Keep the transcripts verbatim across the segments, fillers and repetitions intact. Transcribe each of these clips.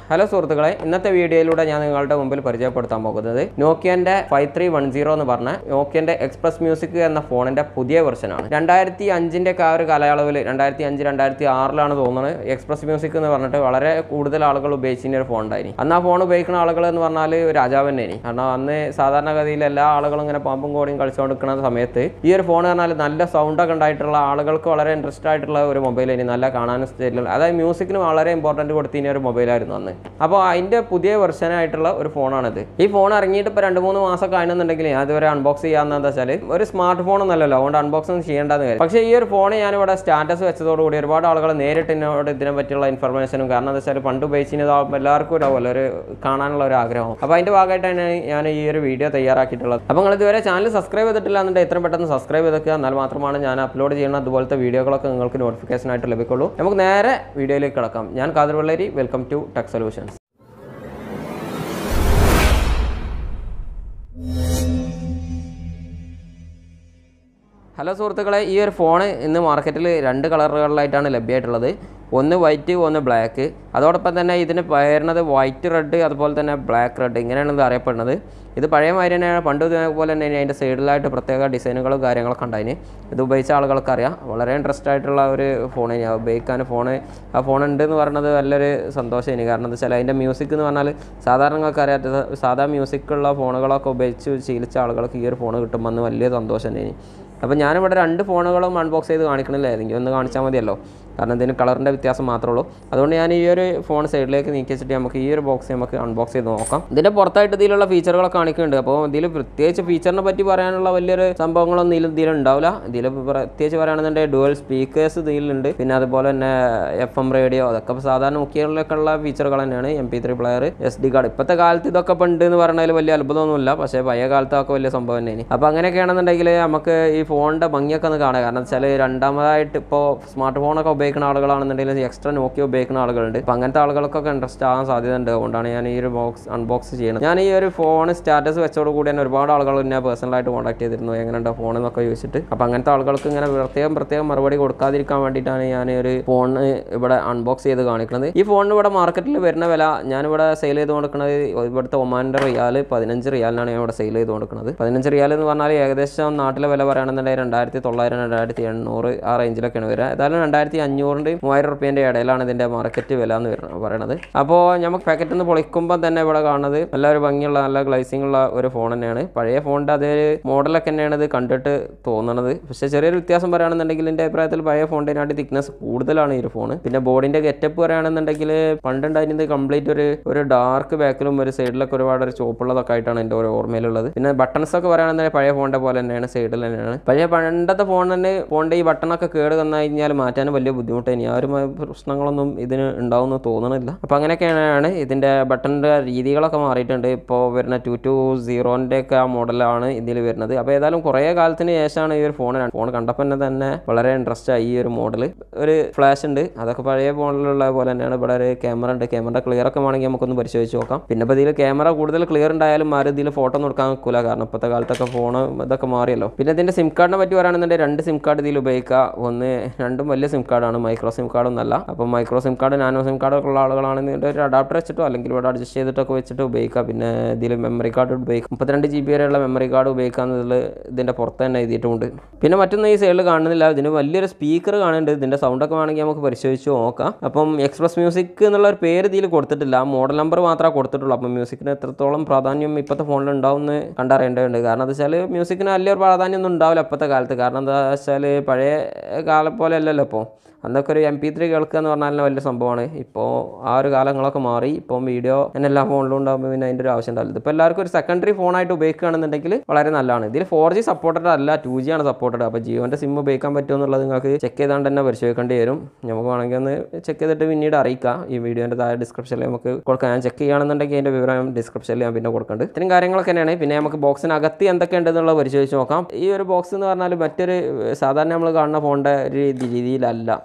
Hello സുഹൃത്തുക്കളെ, ഇന്നത്തെ വീഡിയോയിലൂടെ ഞാൻ നിങ്ങളുടെ മുമ്പിൽ പരിചയപ്പെടുത്താൻ പോകുന്നത് നോക്കിയൻ്റെ ഫൈവ് ത്രീ വൺ സീറോ എന്ന് പറഞ്ഞ നോക്കിയൻ്റെ എക്സ്പ്രസ് മ്യൂസിക് എന്ന ഫോണിൻ്റെ പുതിയ വെർഷനാണ്. രണ്ടായിരത്തി അഞ്ചിൻ്റെ ഒക്കെ ആ ഒരു കാലയളവിൽ രണ്ടായിരത്തി അഞ്ച് രണ്ടായിരത്തി ആറിലാണ് തോന്നുന്നത് എക്സ്പ്രസ് മ്യൂസിക് എന്ന് പറഞ്ഞിട്ട് വളരെ കൂടുതൽ ആളുകൾ ഉപയോഗിച്ചിരുന്ന ഒരു ഫോൺ ഉണ്ടായിരുന്നു. അന്ന് ആ ഫോൺ ഉപയോഗിക്കുന്ന ആളുകൾ എന്ന് പറഞ്ഞാൽ രാജാവ് തന്നെയാണ്. കാരണം അന്ന് സാധാരണഗതിയിൽ എല്ലാ ആളുകളും ഇങ്ങനെ പാമ്പും കോടിയും കളിച്ചുകൊണ്ടിരിക്കുന്ന സമയത്ത് ഈ ഒരു ഫോൺ പറഞ്ഞാൽ നല്ല സൗണ്ടൊക്കെ ഉണ്ടായിട്ടുള്ള ആളുകൾക്ക് വളരെ ഇൻട്രസ്റ്റ് ആയിട്ടുള്ള ഒരു മൊബൈലിന് നല്ല കാണാനും സ്റ്റേറ്റിലുള്ള അതായത് മ്യൂസിക്കിന് വളരെ ഇമ്പോർട്ടൻറ്റ് കൊടുത്തിരുന്ന ഒരു മൊബൈലായിരുന്നു അന്ന്. അപ്പോൾ അതിൻ്റെ പുതിയ വെർഷനായിട്ടുള്ള ഒരു ഫോണാണിത്. ഈ ഫോൺ ഇറങ്ങിയിട്ട് ഇപ്പോൾ രണ്ട് മൂന്ന് മാസമൊക്കെ ആണെന്നുണ്ടെങ്കിൽ അതുവരെ അൺബോക്സ് ചെയ്യാമെന്ന് വെച്ചാൽ ഒരു സ്മാർട്ട് ഫോൺ ഒന്നല്ലല്ലോ, അതുകൊണ്ട് അൺബോക്സ് ഒന്നും ചെയ്യേണ്ടതെന്ന് കാര്യം. പക്ഷേ ഈ ഒരു ഫോൺ ഞാനിവിടെ സ്റ്റാറ്റസ് വെച്ചതോടുകൂടി ഒരുപാട് ആളുകൾ നേരിട്ട് എന്നോട് ഇതിനെ പറ്റിയുള്ള ഇൻഫർമേഷനും, കാരണം എന്താ വെച്ചാൽ പണ്ട് ഉപയോഗിച്ചിരുന്നതാകുമ്പോൾ എല്ലാവർക്കും ഉണ്ടാവുമല്ലോ ഒരു കാണാനുള്ള ഒരു ആഗ്രഹം. അപ്പോൾ അതിൻ്റെ ഭാഗമായിട്ടാണ് ഞാൻ ഈ ഒരു വീഡിയോ തയ്യാറാക്കിയിട്ടുള്ളത്. അപ്പോൾ നിങ്ങൾ ഇതുവരെ ചാനൽ സബ്സ്ക്രൈബ് ചെയ്തിട്ടില്ല എന്നുണ്ടെങ്കിൽ എത്രയും പെട്ടെന്ന് സബ്സ്ക്രൈബ് ചെയ്തൊക്കെ, എന്നാൽ മാത്രമാണ് ഞാൻ അപ്ലോഡ് ചെയ്യുന്ന അതുപോലത്തെ വീഡിയോകളൊക്കെ നിങ്ങൾക്ക് നോട്ടിഫിക്കേഷൻ ആയിട്ട് ലഭിക്കുള്ളൂ. നമുക്ക് നേരെ വീഡിയോയിലേക്ക് കിടക്കാം. ഞാൻ Kadar Velleri, welcome to tech solutions. Hello സുഹൃത്തുക്കളെ, ഈ ഒരു ഫോൺ ഇന്ന് മാർക്കറ്റിൽ രണ്ട് കളറുകളിലായിട്ടാണ് ലഭ്യമായിട്ടുള്ളത്. ഒന്ന് വൈറ്റ്, ഒന്ന് ബ്ലാക്ക്. അതോടൊപ്പം തന്നെ ഇതിന് വരുന്നത് വൈറ്റ് റെഡ്, അതുപോലെ തന്നെ ബ്ലാക്ക് റെഡ്, ഇങ്ങനെയാണ് ഇത് അറിയപ്പെടുന്നത്. ഇത് പഴയ മാതിരി തന്നെയാണ്, പണ്ട് ഇതേപോലെ തന്നെ അതിൻ്റെ സൈഡിലായിട്ട് പ്രത്യേക ഡിസൈനുകളും കാര്യങ്ങളൊക്കെ ഉണ്ടായിന്. ഇത് ഉപയോഗിച്ച ആളുകൾക്ക് അറിയാം. വളരെ ഇൻട്രസ്റ്റ് ആയിട്ടുള്ള ഒരു ഫോൺ ഞാൻ ഉപയോഗിക്കാൻ ഫോണ് ആ ഫോൺ ഉണ്ട് എന്ന് പറയുന്നത് നല്ലൊരു സന്തോഷമാണ്. കാരണം എന്താ വെച്ചാൽ അതിൻ്റെ മ്യൂസിക് എന്ന് പറഞ്ഞാൽ സാധാരണങ്ങൾക്ക് അറിയാത്ത സാധാ മ്യൂസിക്കുള്ള ഫോണുകളൊക്കെ ഉപയോഗിച്ച് ശീലിച്ച ആളുകൾക്ക് ഈ ഒരു ഫോൺ കിട്ടുമ്പോൾ അന്ന് വലിയ സന്തോഷം തന്നെയാണ്. അപ്പോൾ ഞാനിവിടെ രണ്ട് ഫോണുകളും അൺബോക്സ് ചെയ്ത് കാണിക്കണില്ല, ഏതെങ്കിലും ഒന്ന് കാണിച്ചാൽ മതിയല്ലോ, കാരണം ഇതിന് കളറിൻ്റെ വ്യത്യാസം മാത്രമേ ഉള്ളൂ. അതുകൊണ്ട് ഞാൻ ഈ ഒരു ഫോൺ സൈഡിലേക്ക് നീക്കി വെച്ചിട്ട് നമുക്ക് ഈ ഒരു ബോക്സ് നമുക്ക് അൺബോക്സ് ചെയ്ത് നോക്കാം. ഇതിൻ്റെ പുറത്തായിട്ട് ഇതിലുള്ള ഫീച്ചറുകളൊക്കെ കാണിക്കുന്നുണ്ട്. അപ്പോൾ ഇതിൽ പ്രത്യേകിച്ച് ഫീച്ചറിനെ പറ്റി പറയാനുള്ള വലിയൊരു സംഭവങ്ങളൊന്നും ഇതിൽ ഇതിലുണ്ടാവില്ല. ഇതിൽ പ്രത്യേകിച്ച് പറയുകയാണെന്നുണ്ടെങ്കിൽ ഡുവൽ സ്പീക്കേഴ്സ് ഇതിലുണ്ട്, പിന്നെ അതുപോലെ തന്നെ എഫ് എം റേഡിയോ, അതൊക്കെ ഇപ്പോൾ സാധാരണ മുഖ്യങ്ങളിലൊക്കെ ഉള്ള ഫീച്ചറുകൾ തന്നെയാണ്. M P three player, S D card. ഇപ്പോഴത്തെ കാലത്ത് ഇതൊക്കെ ഉണ്ട് എന്ന് പറഞ്ഞാൽ വലിയ അത്ഭുതമൊന്നുമില്ല, പക്ഷേ പഴയ കാലത്തൊക്കെ വലിയ സംഭവം തന്നെയാണ്. അപ്പോൾ അങ്ങനെയൊക്കെയാണെന്നുണ്ടെങ്കിൽ നമുക്ക് ഈ ഫോണിൻ്റെ ഭംഗിയൊക്കെ ഒന്ന് കാണാം. കാരണം വെച്ചാൽ രണ്ടാമതായിട്ട് ഇപ്പോൾ സ്മാർട്ട് ഫോണൊക്കെ ഉപയോഗിക്കുന്ന ആളുകളാണെന്നുണ്ടെങ്കിൽ എക്സ്ട്രാ നോക്കി ഉപയോഗിക്കുന്ന ആളുകളുണ്ട്. അപ്പോൾ അങ്ങനത്തെ ആളുകൾക്കൊക്കെ ഇൻട്രസ്റ്റ് ആകാൻ സാധ്യത ഉണ്ട്. അതുകൊണ്ടാണ് ഞാൻ ഈ ഒരു ബോക്സ് അൺബോക്സ് ചെയ്യുന്നത്. ഞാൻ ഈ ഒരു ഫോൺ സ്റ്റാറ്റസ് വെച്ചോട് കൂടി തന്നെ ഒരുപാട് ആളുകൾ എന്നെ പേഴ്സണലായിട്ട് കോൺടാക്ട് ചെയ്തിരുന്നു, എങ്ങനെയുണ്ട് ഫോൺ എന്നൊക്കെ ചോദിച്ചിട്ട്. അപ്പോൾ അങ്ങനത്തെ ആളുകൾക്ക് ഇങ്ങനെ പ്രത്യേകം പ്രത്യേകം മറുപടി കൊടുക്കാതിരിക്കാൻ വേണ്ടിയിട്ടാണ് ഞാൻ ഒരു ഫോൺ ഇവിടെ അൺബോക്സ് ചെയ്ത് കാണിക്കുന്നത്. ഈ ഫോണിന് ഇവിടെ മാർക്കറ്റിൽ വരുന്ന വില ഞാനിവിടെ സെയിൽ ചെയ്ത് കൊടുക്കുന്നത് ഇവിടുത്തെ ഒമാൻ്റെ റിയാൽ പതിനഞ്ച് റിയാലിനാണ് ഞാൻ ഇവിടെ സെയിൽ ചെയ്ത് കൊടുക്കുന്നത്. പതിനഞ്ച് റിയാൽ എന്ന് പറഞ്ഞാൽ ഏകദേശം നാട്ടിലെ വില പറയുകയാണെന്നുണ്ടെങ്കിൽ രണ്ടായിരത്തി തൊള്ളായിരം രണ്ടായിരത്തി എണ്ണൂറ് ആ റേഞ്ചിലൊക്കെയാണ് വരിക. ഏതായാലും രണ്ടായിരത്തി അഞ്ഞൂറിൻ്റെ മൂവായിരം റുപ്യേൻ്റെ ഇടയിലാണ് ഇതിൻ്റെ മാർക്കറ്റ് വില എന്ന് വരുന്നത് പറയുന്നത്. അപ്പോൾ നമുക്ക് പാക്കറ്റിൽ നിന്ന് പൊളിക്കുമ്പോൾ തന്നെ ഇവിടെ കാണുന്നത് നല്ലൊരു ഭംഗിയുള്ള നല്ല ഗ്ലൈസിംഗ് ഉള്ള ഒരു ഫോൺ തന്നെയാണ്. പഴയ ഫോണിൻ്റെ അതേ മോഡലൊക്കെ തന്നെയാണ് ഇത് കണ്ടിട്ട് തോന്നുന്നത്. പക്ഷേ ചെറിയൊരു വ്യത്യാസം പറയുകയാണെന്നുണ്ടെങ്കിൽ എൻ്റെ അഭിപ്രായത്തിൽ പഴയ ഫോണിനായിട്ട് തിക്നെസ് കൂടുതലാണ് ഈ ഒരു ഫോൺ. പിന്നെ ബോഡിൻ്റെ ഗെറ്റപ്പ് പറയുകയാണെന്നുണ്ടെങ്കിൽ പണ്ടുണ്ടായിരുന്നത് കംപ്ലീറ്റ് ഒരു ഒരു ഡാർക്ക് ബാക്കിലും ഒരു സൈഡിലൊക്കെ ഒരുപാട് ഒരു ചോപ്പുള്ളതൊക്കെ ആയിട്ടാണ് എൻ്റെ ഒരു ഓർമ്മയിലുള്ളത്. പിന്നെ ബട്ടൺസ് ഒക്കെ പറയുകയാണെന്നുണ്ടെങ്കിൽ പഴയ ഫോണിൻ്റെ പോലെ തന്നെയാണ്, സൈഡിൽ തന്നെയാണ്. പഴയ പണ്ടത്തെ ഫോൺ തന്നെ ഫോണിൻ്റെ ഈ ബട്ടണൊക്കെ കേട് വന്നു കഴിഞ്ഞാൽ മാറ്റാനും വലിയ ബുദ്ധിമുട്ട് ഇനി ആരും പ്രശ്നങ്ങളൊന്നും ഇതിന് ഉണ്ടാവുമെന്ന് തോന്നണില്ല. അപ്പോൾ അങ്ങനെയൊക്കെയാണ് ഇതിൻ്റെ ബട്ടണിൻ്റെ രീതികളൊക്കെ മാറിയിട്ടുണ്ട്. ഇപ്പോൾ വരുന്ന ടു ടു സീറോൻ്റെ ഒക്കെ ആ മോഡലാണ് ഇതിൽ വരുന്നത്. അപ്പോൾ ഏതായാലും കുറേ കാലത്തിന് ശേഷമാണ് ഈ ഒരു ഫോൺ ഫോൺ കണ്ടപ്പോൾ തന്നെ തന്നെ വളരെ ഇൻട്രസ്റ്റ് ആയി. ഈ ഒരു മോഡൽ ഒരു ഫ്ലാഷ് ഉണ്ട്, അതൊക്കെ പഴയ ഫോണിലുള്ള പോലെ തന്നെയാണ്. ഇവിടെ ഒരു ക്യാമറ ഉണ്ട്, ക്യാമറ ക്ലിയർ ഒക്കെ വേണമെങ്കിൽ നമുക്കൊന്ന് പരിശോധിച്ച് നോക്കാം. പിന്നെ ഇപ്പോൾ ഇതിൽ ക്യാമറ കൂടുതൽ ക്ലിയർ ഉണ്ടായാലും ആരും ഇതിൽ ഫോട്ടോ ഒന്നും എടുക്കാൻ നിൽക്കില്ല, കാരണം ഇപ്പോഴത്തെ കാലത്തൊക്കെ ഫോൺ ഇതൊക്കെ മാറിയല്ലോ. പിന്നെ ഇതിൻ്റെ സിം കാർഡിനെ പറ്റി പറയുകയാണെന്നുണ്ടെങ്കിൽ രണ്ട് സിം കാർഡ് ഇതിൽ ഉപയോഗിക്കുക. ഒന്ന് രണ്ടും വലിയ സിം കാർഡാണ്, മൈക്രോ സിം കാർഡൊന്നല്ല. അപ്പം micro sim card nano sim കാർഡൊക്കെ ഉള്ള ആളുകളാണെങ്കിൽ ഒരു അഡാപ്റ്റർ വെച്ചിട്ടോ അല്ലെങ്കിൽ ഇവിടെ അഡ്ജസ്റ്റ് ചെയ്തിട്ടൊക്കെ വെച്ചിട്ട് ഉപയോഗിക്കുക. പിന്നെ ഇതിൽ മെമ്മറി കാർഡ് ഉപയോഗിക്കും, മുപ്പത്തിരണ്ട് ജി ബി വരെയുള്ള മെമ്മറി കാർഡ് ഉപയോഗിക്കാമെന്നതിൽ ഇതിൻ്റെ പുറത്ത് തന്നെ എഴുതിയിട്ടുണ്ട്. പിന്നെ മറ്റൊന്നും ഈ സൈഡിൽ കാണുന്നില്ല, ഇതിന് വലിയൊരു സ്പീക്കർ കാണുന്നുണ്ട്. ഇതിൻ്റെ സൗണ്ടൊക്കെ വേണമെങ്കിൽ നമുക്ക് പരിശോധിച്ച് നോക്കാം. അപ്പം എക്സ്പ്രസ് മ്യൂസിക് എന്നുള്ള ഒരു പേര് ഇതിൽ കൊടുത്തിട്ടില്ല, മോഡൽ നമ്പർ മാത്രമേ കൊടുത്തിട്ടുള്ളൂ. അപ്പം മ്യൂസിക്കിന് എത്രത്തോളം പ്രാധാന്യം ഇപ്പോഴത്തെ ഫോണിൽ ഉണ്ടാവുമെന്ന് കണ്ടറിയേണ്ടതുണ്ട്. കാരണം എന്താ വെച്ചാൽ മ്യൂസിക്കിന് വലിയൊരു പ്രാധാന്യം ഒന്നും ഉണ്ടാവില്ല ഇപ്പോഴത്തെ കാലത്ത്. കാരണം എന്താ വെച്ചാൽ പഴയ കാലം പോലെ അല്ലല്ലോ ഇപ്പോൾ. അന്നൊക്കെ ഒരു എം പി ത്രീ കേൾക്കുക എന്ന് പറഞ്ഞാൽ വലിയ സംഭവമാണ്. ഇപ്പോൾ ആ ഒരു കാലങ്ങളൊക്കെ മാറി. ഇപ്പം വീഡിയോ തന്നെ എല്ലാ ഫോണിലും ഉണ്ടാകുമ്പോൾ പിന്നെ അതിൻ്റെ ഒരു ആവശ്യം ഉണ്ടാവില്ല. ഇപ്പോൾ എല്ലാവർക്കും ഒരു സെക്കൻഡറി ഫോണായിട്ട് ഉപയോഗിക്കുകയാണെന്നുണ്ടെങ്കിൽ വളരെ നല്ലതാണ്. ഇതിൽ ഫോർ ജി സപ്പോർട്ടഡ് അല്ല, ടു ജി ആണ് സപ്പോർട്ടഡ്. അപ്പോൾ ജിയോൻ്റെ സിം ഉപയോഗിക്കാൻ പറ്റുമോ എന്നുള്ളത് നിങ്ങൾക്ക് ചെക്ക് ചെയ്താണ്ട് തന്നെ പരിശോധിക്കേണ്ടി വരും. നമുക്ക് വേണമെങ്കിൽ ഒന്ന് ചെക്ക് ചെയ്തിട്ട് പിന്നീട് അറിയിക്കാം. ഈ വീഡിയോൻ്റെ താഴെ ഡിസ്ക്രിപ്ഷനിൽ നമുക്ക് കൊടുക്കാം. ഞാൻ ചെക്ക് ചെയ്യുകയാണെന്നുണ്ടെങ്കിൽ അതിൻ്റെ വിവരം ഡിസ്ക്രിപ്ഷനിൽ ഞാൻ പിന്നെ കൊടുക്കുന്നുണ്ട്. ഇത്രയും കാര്യങ്ങളൊക്കെ തന്നെയാണ്. പിന്നെ നമുക്ക് ബോക്സിനകത്ത് എന്തൊക്കെ ഉണ്ടെന്നുള്ളത് പരിശോധിച്ച് നോക്കാം. ഈ ഒരു ബോക്സ് എന്ന് പറഞ്ഞാൽ മറ്റൊരു സാധാരണ നമ്മൾ കാണുന്ന ഫോണിൻ്റെ ഒരു രീതിയിലല്ല.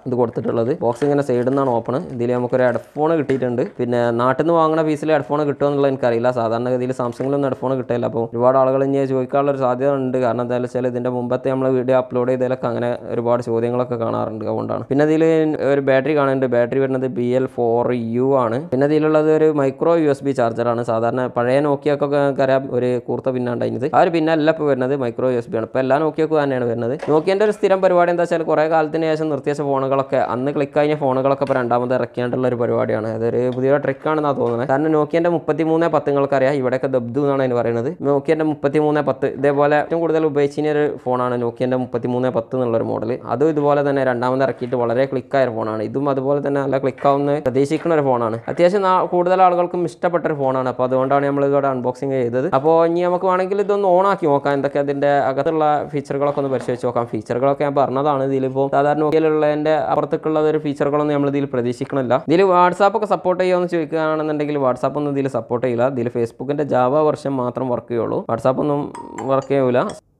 ഇത് കൊടുത്തിട്ടുള്ളത്. ബോക്സ് ഇങ്ങനെ സൈഡിൽ നിന്നാണ് ഓപ്പൺ. ഇതിൽ നമുക്കൊരു ഹെഡ്ഫോൺ കിട്ടിയിട്ടുണ്ട്. പിന്നെ നാട്ടിൽ നിന്ന് വാങ്ങുന്ന പീസിൽ ഹെഡ്ഫോൺ കിട്ടുമോ എന്നുള്ളത് എനിക്കറിയില്ല. സാധാരണഗതിയിൽ സാംസങ്ങിലൊന്നും ഹെഡ്ഫോൺ കിട്ടില്ല. അപ്പോൾ ഒരുപാട് ആളുകൾ ഇനി ചോദിക്കാനുള്ള ഒരു സാധ്യത ഉണ്ട്. കാരണം എന്താണെന്ന് വെച്ചാൽ ഇതിൻ്റെ മുമ്പത്തെ നമ്മൾ വീഡിയോ അപ്ലോഡ് ചെയ്തതിലൊക്കെ അങ്ങനെ ഒരുപാട് ചോദ്യങ്ങളൊക്കെ കാണാറുണ്ട്. അതുകൊണ്ടാണ്. പിന്നെ ഇതിൽ ഒരു ബാറ്ററി കാണുന്നുണ്ട്. ബാറ്ററി വരുന്നത് ബി എൽ ഫോർ യു ആണ്. പിന്നെ ഇതിലുള്ളത് ഒരു മൈക്രോ യു എസ് ബി ചാർജറാണ്. സാധാരണ പഴയ നോക്കിയൊക്കെ അറിയാം ഒരു കൂർത്ത പിന്നുണ്ടായിരുന്നത്. ആ ഒരു പിന്നല്ല ഇപ്പോൾ വരുന്നത്, മൈക്രോ യു എസ് ബി ആണ്. ഇപ്പോൾ എല്ലാ നോക്കിയൊക്കെ തന്നെയാണ് വരുന്നത്. നോക്കിയൻ്റെ ഒരു സ്ഥിരം പരിപാടി എന്താ വെച്ചാൽ കുറേ കാലത്തിന് ശേഷം നിർത്തിയ ഫോണുകളൊക്കെ അന്ന് ക്ലിക്ക് കഴിഞ്ഞ ഫോണുകളൊക്കെ ഇപ്പോൾ രണ്ടാമത് ഇറക്കിയാണ്ടുള്ള ഒരു പരിപാടിയാണ്. അതൊരു പുതിയ ട്രിക്കാണെന്നാണ് തോന്നുന്നത്. കാരണം നോക്കിയൻ്റെ മുപ്പത്തി മൂന്ന് പത്ത് നിങ്ങൾക്കറിയാം, ഇവിടെയൊക്കെ ദബ്ദു എന്നാണ് അതിന് പറയുന്നത്. നോക്കിയൻ്റെ മുപ്പത്തി മൂന്ന് പത്ത് ഇതേപോലെ ഏറ്റവും കൂടുതൽ ഉപയോഗിച്ചിരുന്ന ഒരു ഫോണാണ് നോക്കിയൻ്റെ മുപ്പത്തി മൂന്ന് പത്ത് എന്നുള്ളൊരു മോഡൽ. അതും ഇതുപോലെ തന്നെ രണ്ടാമത് ഇറക്കിയിട്ട് വളരെ ക്ലിക്കായ ഫോണാണ്. ഇതും അതുപോലെ തന്നെ നല്ല ക്ലിക്കാവുന്ന പ്രതീക്ഷിക്കുന്ന ഒരു ഫോണാണ്. അത്യാവശ്യം കൂടുതൽ ആളുകൾക്കും ഇഷ്ടപ്പെട്ട ഒരു ഫോണാണ്. അപ്പോൾ അതുകൊണ്ടാണ് നമ്മൾ ഇതോടെ അൺബോക്സിങ് ചെയ്തത്. അപ്പോൾ ഇനി നമുക്ക് വേണമെങ്കിൽ ഇതൊന്ന് ഓൺ ആക്കി നോക്കാം, എന്തൊക്കെ അതിൻ്റെ അകത്തുള്ള ഫീച്ചറുകളൊക്കെ ഒന്ന് പരിശോധിച്ച് നോക്കാം. ഫീച്ചറുകളൊക്കെ ഞാൻ പറഞ്ഞതാണ്. ഇതിലിപ്പോൾ സാധാരണ നോക്കിയാലുള്ളതിൻ്റെ അപ്പുറത്തേക്കുള്ള ഒരു ഫീച്ചറുകളൊന്നും നമ്മൾ ഇതിൽ പ്രതീക്ഷിക്കണില്ല. ഇതിൽ വാട്സാപ്പ് ഒക്കെ സപ്പോർട്ട് ചെയ്യുമെന്ന് ചോദിക്കുകയാണെന്നുണ്ടെങ്കിൽ വാട്സാപ്പ് ഒന്നും ഇതിൽ സപ്പോർട്ട് ചെയ്യില്ല. ഇതിൽ ഫേസ്ബുക്കിൻ്റെ ജാവ വെർഷൻ മാത്രം വർക്ക് ചെയ്യുള്ളൂ. വാട്സാപ്പ് ഒന്നും വർക്ക് ചെയ്യൂല.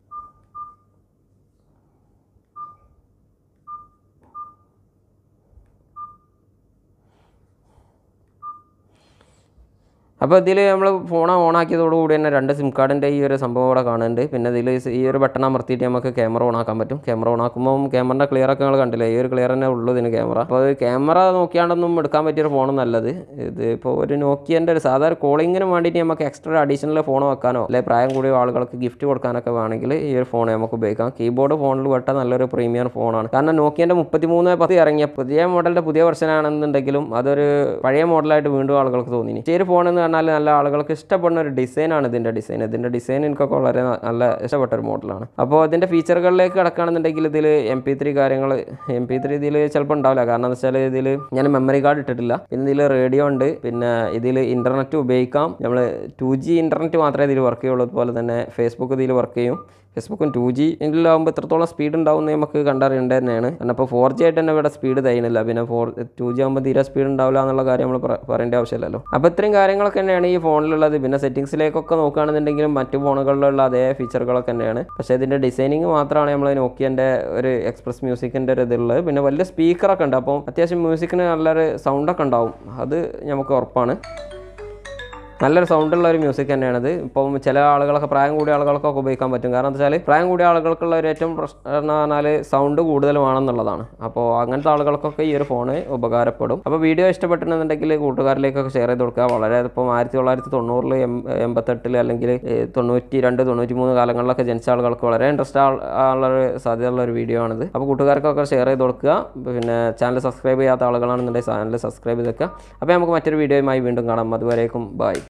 അപ്പോൾ ഇതിൽ നമ്മൾ ഫോൺ ഓൺ ആക്കിയതോടുകൂടി തന്നെ രണ്ട് സിം കാർഡിൻ്റെ ഈ ഒരു സംഭവം ഇവിടെ കാണുന്നുണ്ട്. പിന്നെ ഇതിൽ ഈ ഒരു ബട്ടൺ അമർത്തിയിട്ട് നമുക്ക് ക്യാമറ ഓൺ ആക്കാൻ പറ്റും. ക്യാമറ ഓൺ ആക്കുമ്പോൾ ക്യാമറയുടെ ക്ലിയർ ഒക്കെ നിങ്ങൾ കണ്ടില്ലേ, ഈ ഒരു ക്ലിയർ തന്നെ ഉള്ളൂ ഇതിന് ക്യാമറ. അപ്പോൾ ക്യാമറ നോക്കിയാണ്ടൊന്നും എടുക്കാൻ പറ്റിയൊരു ഫോൺ നല്ലത്. ഇത് ഇപ്പോൾ ഒരു നോക്കിയൻ്റെ ഒരു സാധാരണ കോളിങ്ങിന് വേണ്ടിയിട്ട് നമുക്ക് എക്സ്ട്രാ അഡീഷണൽ ഫോൺ വെക്കാനോ അല്ലെങ്കിൽ പ്രായം കൂടിയ ആളുകൾക്ക് ഗിഫ്റ്റ് കൊടുക്കാനൊക്കെ വേണമെങ്കിൽ ഈ ഒരു ഫോൺ നമുക്ക് ഉപയോഗിക്കാം. കീബോർഡ് ഫോണിൽ പെട്ട നല്ലൊരു പ്രീമിയം ഫോണാണ്. കാരണം നോക്കിയൻ്റെ മുപ്പത്തി മൂന്ന് പത്ത് ഇറങ്ങിയ പുതിയ മോഡലിൻ്റെ പുതിയ വെർഷൻ ആണെന്നുണ്ടെങ്കിലും അതൊരു പഴയ മോഡലായിട്ട് വീണ്ടും ആളുകൾക്ക് തോന്നി. ഈ ഒരു ഫോൺ എന്ന് പറഞ്ഞാൽ നല്ല ആളുകൾക്ക് ഇഷ്ടപ്പെടുന്ന ഒരു ഡിസൈനാണ് ഇതിൻ്റെ ഡിസൈൻ. ഇതിൻ്റെ ഡിസൈൻ എനിക്കൊക്കെ വളരെ നല്ല ഇഷ്ടപ്പെട്ട ഒരു മോഡലാണ്. അപ്പോൾ ഇതിൻ്റെ ഫീച്ചറുകളിലേക്ക് കിടക്കുകയാണെന്നുണ്ടെങ്കിൽ ഇതിൽ എം പി ത്രീ കാര്യങ്ങൾ എം പി ത്രീ ഇതിൽ ചിലപ്പോൾ ഉണ്ടാവില്ല. കാരണം എന്താ വെച്ചാൽ ഇതിൽ ഞാൻ മെമ്മറി കാർഡ് ഇട്ടിട്ടില്ല. പിന്നെ ഇതിൽ റേഡിയോ ഉണ്ട്. പിന്നെ ഇതിൽ ഇൻ്റർനെറ്റ് ഉപയോഗിക്കാം. നമ്മൾ ടു ജി ഇൻ്റർനെറ്റ് മാത്രമേ ഇതിൽ വർക്ക് ചെയ്യുള്ളൂ. അതുപോലെ തന്നെ ഫേസ്ബുക്ക് ഇതിൽ വർക്ക് ചെയ്യും. ഫേസ്ബുക്കും ടു ജി ഇതിലാകുമ്പോൾ എത്രത്തോളം സ്പീഡ് ഉണ്ടാവുമെന്ന് നമുക്ക് കണ്ടറിയേണ്ടത് തന്നെയാണ്. കാരണം ഇപ്പോൾ ഫോർ ജി ആയിട്ട് തന്നെ ഇവിടെ സ്പീഡ് തയ്യുന്നില്ല. പിന്നെ ഫോർ ടു ജി ആകുമ്പോൾ തീരെ സ്പീഡ് ഉണ്ടാവില്ല എന്നുള്ള കാര്യം നമ്മൾ പറയേണ്ട ആവശ്യമില്ലല്ലോ. അപ്പോൾ ഇത്രയും കാര്യങ്ങളൊക്കെ തന്നെയാണ് ഈ ഫോണിലുള്ളത്. പിന്നെ സെറ്റിംഗ്സിലേക്കൊക്കെ നോക്കുകയാണെന്നുണ്ടെങ്കിലും മറ്റു ഫോണുകളിലുള്ള അതേ ഫീച്ചറുകളൊക്കെ തന്നെയാണ്. പക്ഷേ ഇതിൻ്റെ ഡിസൈനിങ് മാത്രമാണ് നമ്മൾ നോക്കിയൻ്റെ ഒരു എക്സ്പ്രസ് മ്യൂസിക്കിൻ്റെ ഒരു ഇതുള്ളത്. പിന്നെ വലിയ സ്പീക്കറൊക്കെ ഉണ്ട്. അപ്പോൾ അത്യാവശ്യം മ്യൂസിക്കിന് നല്ലൊരു സൗണ്ടൊക്കെ ഉണ്ടാവും. അത് നമുക്ക് ഉറപ്പാണ്. നല്ലൊരു സൗണ്ടുള്ള ഒരു മ്യൂസിക് തന്നെയാണിത്. ഇപ്പം ചില ആളുകളൊക്കെ പ്രായം കൂടിയ ആളുകൾക്കൊക്കെ ഉപയോഗിക്കാൻ പറ്റും. കാരണം എന്താ വെച്ചാൽ പ്രായം കൂടിയ ആളുകൾക്കുള്ള ഒരു ഏറ്റവും പ്രശ്നം എന്ന് പറഞ്ഞാൽ സൗണ്ട് കൂടുതൽ വേണമെന്നുള്ളതാണ്. അപ്പോൾ അങ്ങനത്തെ ആളുകൾക്കൊക്കെ ഈ ഒരു ഫോണ് ഉപകാരപ്പെടും. അപ്പോൾ വീഡിയോ ഇഷ്ടപ്പെട്ടിട്ടുണ്ടെങ്കിൽ കൂട്ടുകാരിലേക്കൊക്കെ ഷെയർ ചെയ്ത് കൊടുക്കുക. വളരെ ഇപ്പം ആയിരത്തി തൊള്ളായിരത്തി തൊണ്ണൂറിൽ എൺപത്തെട്ടിൽ അല്ലെങ്കിൽ തൊണ്ണൂറ്റി രണ്ട് തൊണ്ണൂറ്റി മൂന്ന് കാലങ്ങളിലൊക്കെ ജനിച്ച ആളുകൾക്ക് വളരെ ഇൻട്രസ്റ്റ് ഉള്ളൊരു സാധ്യതയുള്ള ഒരു വീഡിയോ ആണിത്. അപ്പോൾ കൂട്ടുകാർക്കൊക്കെ ഷെയർ ചെയ്ത് കൊടുക്കുക. പിന്നെ ചാനൽ സബ്സ്ക്രൈബ് ചെയ്യാത്ത ആളുകളാണെന്നുണ്ടെങ്കിൽ ചാനൽ സബ്സ്ക്രൈബ് ചെയ്ത് വെക്കുക. അപ്പോൾ നമുക്ക് മറ്റൊരു വീഡിയോയുമായി വീണ്ടും കാണാം. അതുവരേക്കും ബൈ.